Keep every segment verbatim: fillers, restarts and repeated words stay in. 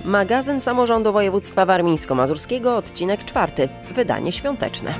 Magazyn Samorządu Województwa Warmińsko-Mazurskiego, odcinek czwarty, wydanie świąteczne.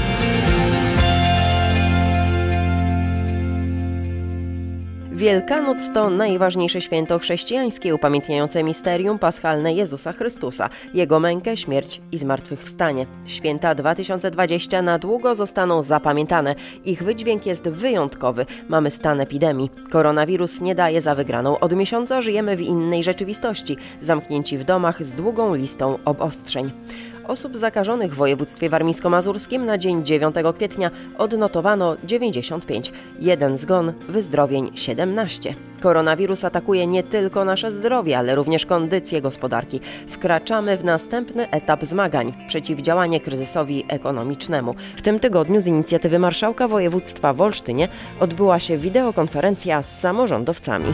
Wielkanoc to najważniejsze święto chrześcijańskie upamiętniające misterium paschalne Jezusa Chrystusa, Jego mękę, śmierć i zmartwychwstanie. Święta dwa tysiące dwudziestego na długo zostaną zapamiętane. Ich wydźwięk jest wyjątkowy. Mamy stan epidemii. Koronawirus nie daje za wygraną. Od miesiąca żyjemy w innej rzeczywistości, zamknięci w domach z długą listą obostrzeń. Osób zakażonych w województwie warmińsko-mazurskim na dzień dziewiątego kwietnia odnotowano dziewięćdziesiąt pięć. Jeden zgon, wyzdrowień siedemnaście. Koronawirus atakuje nie tylko nasze zdrowie, ale również kondycję gospodarki. Wkraczamy w następny etap zmagań – przeciwdziałanie kryzysowi ekonomicznemu. W tym tygodniu z inicjatywy marszałka województwa w Olsztynie odbyła się wideokonferencja z samorządowcami.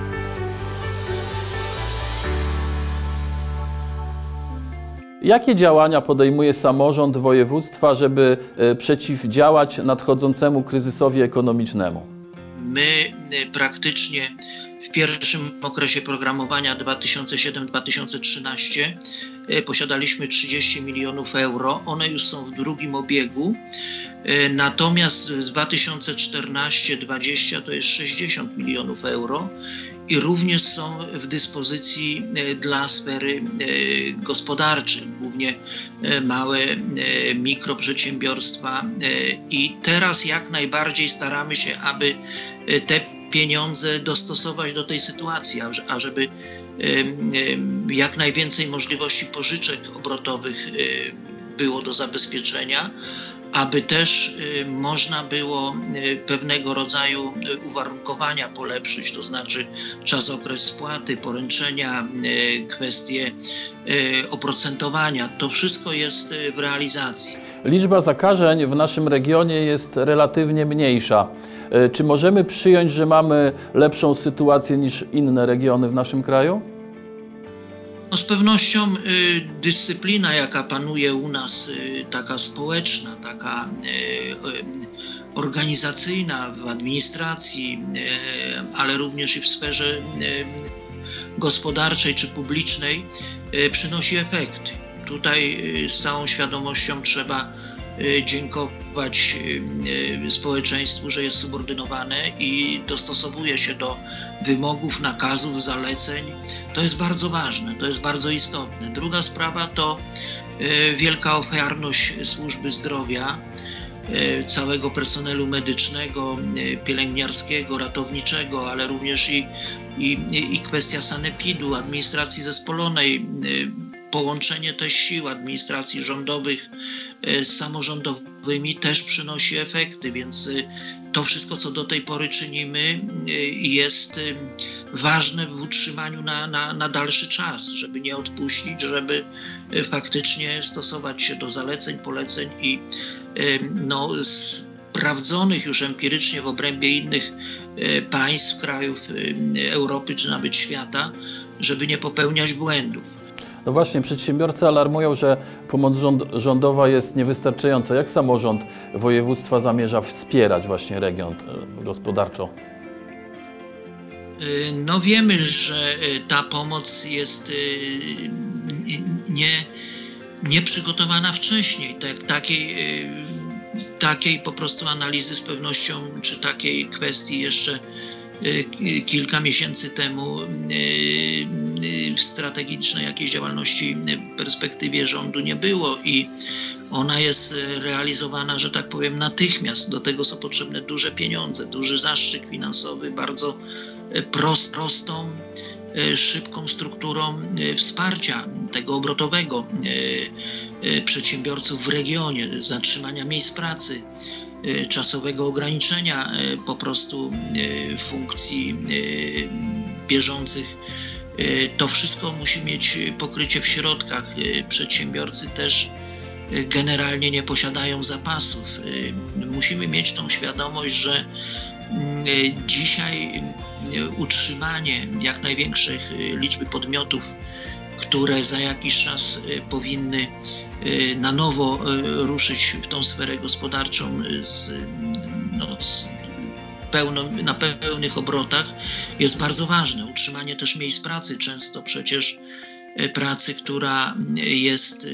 Jakie działania podejmuje samorząd województwa, żeby przeciwdziałać nadchodzącemu kryzysowi ekonomicznemu? My praktycznie w pierwszym okresie programowania dwa tysiące siódmy do dwa tysiące trzynastego posiadaliśmy trzydzieści milionów euro. One już są w drugim obiegu. Natomiast w dwa tysiące czternastego do dwudziestego to jest sześćdziesiąt milionów euro i również są w dyspozycji dla sfery gospodarczej, głównie małe mikroprzedsiębiorstwa. I teraz jak najbardziej staramy się, aby te pieniądze dostosować do tej sytuacji, ażeby jak najwięcej możliwości pożyczek obrotowych było do zabezpieczenia, aby też można było pewnego rodzaju uwarunkowania polepszyć, to znaczy czas, okres spłaty, poręczenia, kwestie oprocentowania. To wszystko jest w realizacji. Liczba zakażeń w naszym regionie jest relatywnie mniejsza. Czy możemy przyjąć, że mamy lepszą sytuację niż inne regiony w naszym kraju? No z pewnością y, dyscyplina, jaka panuje u nas, y, taka społeczna, taka y, y, organizacyjna w administracji, y, ale również i w sferze y, gospodarczej czy publicznej, y, przynosi efekty. Tutaj y, z całą świadomością trzeba y, dziękować y, społeczeństwu, że jest subordynowane i dostosowuje się do wymogów, nakazów, zaleceń. To jest bardzo ważne, to jest bardzo istotne. Druga sprawa to y, wielka ofiarność służby zdrowia, y, całego personelu medycznego, y, pielęgniarskiego, ratowniczego, ale również i, i, i kwestia sanepidu, administracji zespolonej, y, połączenie też sił administracji rządowych z samorządowymi też przynosi efekty, więc to wszystko, co do tej pory czynimy, jest ważne w utrzymaniu na, na, na dalszy czas, żeby nie odpuścić, żeby faktycznie stosować się do zaleceń, poleceń i no, sprawdzonych już empirycznie w obrębie innych państw, krajów Europy czy nawet świata, żeby nie popełniać błędów. No właśnie, przedsiębiorcy alarmują, że pomoc rząd, rządowa jest niewystarczająca. Jak samorząd województwa zamierza wspierać właśnie region gospodarczo? No wiemy, że ta pomoc jest nie, nie przygotowana wcześniej. Tak, takiej, takiej po prostu analizy z pewnością, czy takiej kwestii jeszcze kilka miesięcy temu w strategicznej jakiejś działalności perspektywie rządu nie było i ona jest realizowana, że tak powiem, natychmiast. Do tego są potrzebne duże pieniądze, duży zastrzyk finansowy, bardzo prost, prostą, szybką strukturą wsparcia tego obrotowego przedsiębiorców w regionie, zatrzymania miejsc pracy, czasowego ograniczenia po prostu funkcji bieżących. To wszystko musi mieć pokrycie w środkach. Przedsiębiorcy też generalnie nie posiadają zapasów. Musimy mieć tą świadomość, że dzisiaj utrzymanie jak największej liczby podmiotów, które za jakiś czas powinny na nowo ruszyć w tą sferę gospodarczą z, no, z pełną, na pełnych obrotach, jest bardzo ważne. Utrzymanie też miejsc pracy. Często przecież pracy, która jest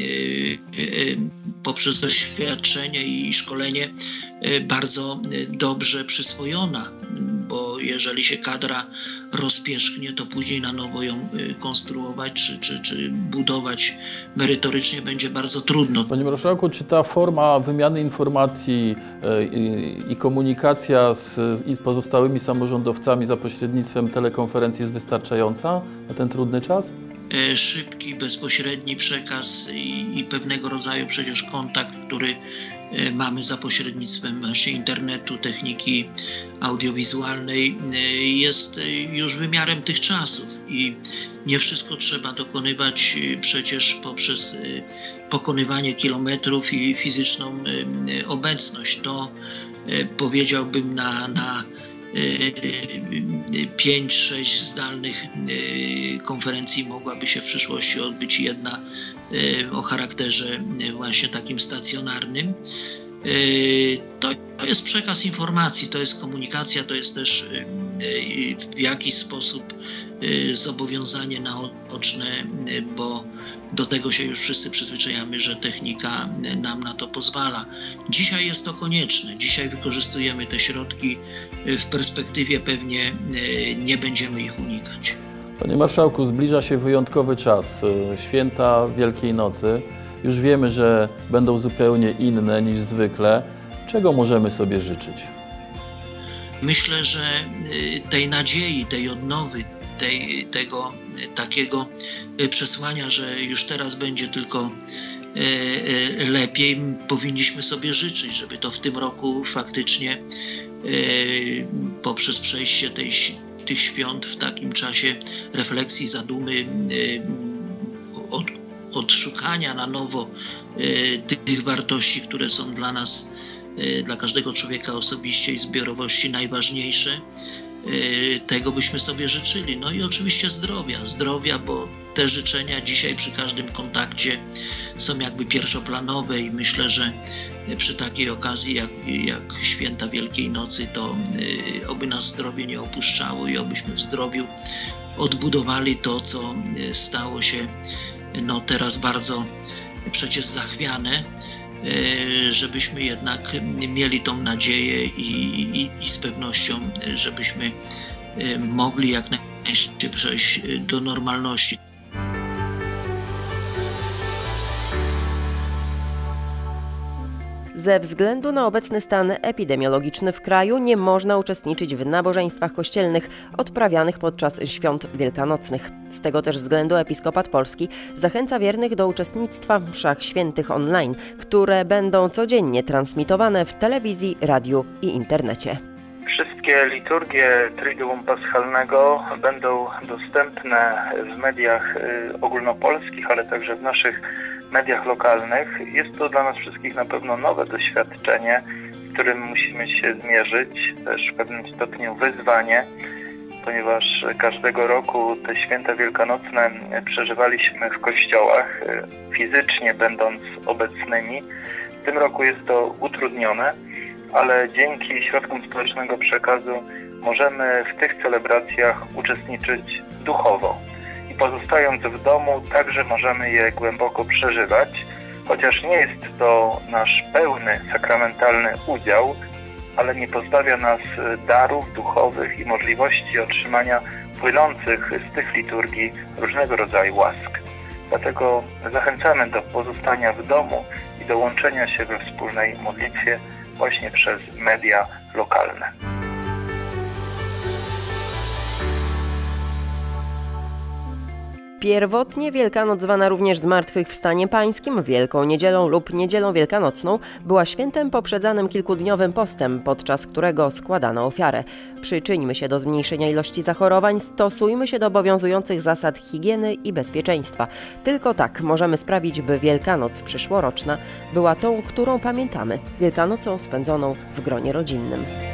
poprzez doświadczenie i szkolenie bardzo dobrze przyswojona, bo jeżeli się kadra rozpierzchnie, to później na nowo ją konstruować czy, czy, czy budować merytorycznie będzie bardzo trudno. Panie marszałku, czy ta forma wymiany informacji i, i komunikacja z i pozostałymi samorządowcami za pośrednictwem telekonferencji jest wystarczająca na ten trudny czas? Szybki, bezpośredni przekaz i, i pewnego rodzaju przecież kontakt, który mamy za pośrednictwem właśnie internetu, techniki audiowizualnej, jest już wymiarem tych czasów i nie wszystko trzeba dokonywać przecież poprzez pokonywanie kilometrów i fizyczną obecność. To powiedziałbym na, na pięć sześć zdalnych konferencji mogłaby się w przyszłości odbyć jedna o charakterze właśnie takim stacjonarnym. To, to jest przekaz informacji, to jest komunikacja, to jest też w jakiś sposób zobowiązanie naoczne, bo do tego się już wszyscy przyzwyczajamy, że technika nam na to pozwala. Dzisiaj jest to konieczne. Dzisiaj wykorzystujemy te środki. W perspektywie pewnie nie będziemy ich unikać. Panie marszałku, zbliża się wyjątkowy czas, święta Wielkiej Nocy. Już wiemy, że będą zupełnie inne niż zwykle. Czego możemy sobie życzyć? Myślę, że tej nadziei, tej odnowy, tej, tego takiego przesłania, że już teraz będzie tylko lepiej, powinniśmy sobie życzyć, żeby to w tym roku faktycznie poprzez przejście tej, tych świąt w takim czasie refleksji, zadumy, od, odszukania na nowo tych wartości, które są dla nas, dla każdego człowieka osobiście i zbiorowości najważniejsze, tego byśmy sobie życzyli. No i oczywiście zdrowia, zdrowia, bo te życzenia dzisiaj przy każdym kontakcie są jakby pierwszoplanowe i myślę, że przy takiej okazji jak, jak święta Wielkiej Nocy, to y, oby nas zdrowie nie opuszczało i obyśmy w zdrowiu odbudowali to, co stało się no, teraz bardzo przecież zachwiane, y, żebyśmy jednak mieli tą nadzieję i, i, i z pewnością, żebyśmy y, mogli jak najszybciej przejść do normalności. Ze względu na obecny stan epidemiologiczny w kraju nie można uczestniczyć w nabożeństwach kościelnych odprawianych podczas świąt wielkanocnych. Z tego też względu Episkopat Polski zachęca wiernych do uczestnictwa w mszach świętych online, które będą codziennie transmitowane w telewizji, radiu i internecie. Wszystkie liturgie Triduum Paschalnego będą dostępne w mediach ogólnopolskich, ale także w naszych mediach lokalnych. Jest to dla nas wszystkich na pewno nowe doświadczenie, z którym musimy się zmierzyć, też w pewnym stopniu wyzwanie, ponieważ każdego roku te święta wielkanocne przeżywaliśmy w kościołach, fizycznie będąc obecnymi. W tym roku jest to utrudnione, ale dzięki środkom społecznego przekazu możemy w tych celebracjach uczestniczyć duchowo. I pozostając w domu, także możemy je głęboko przeżywać, chociaż nie jest to nasz pełny sakramentalny udział, ale nie pozbawia nas darów duchowych i możliwości otrzymania płynących z tych liturgii różnego rodzaju łask. Dlatego zachęcamy do pozostania w domu i do łączenia się we wspólnej modlitwie właśnie przez media lokalne. Pierwotnie Wielkanoc, zwana również Zmartwychwstaniem Pańskim, Wielką Niedzielą lub Niedzielą Wielkanocną, była świętem poprzedzanym kilkudniowym postem, podczas którego składano ofiarę. Przyczyńmy się do zmniejszenia ilości zachorowań, stosujmy się do obowiązujących zasad higieny i bezpieczeństwa. Tylko tak możemy sprawić, by Wielkanoc przyszłoroczna była tą, którą pamiętamy, Wielkanocą spędzoną w gronie rodzinnym.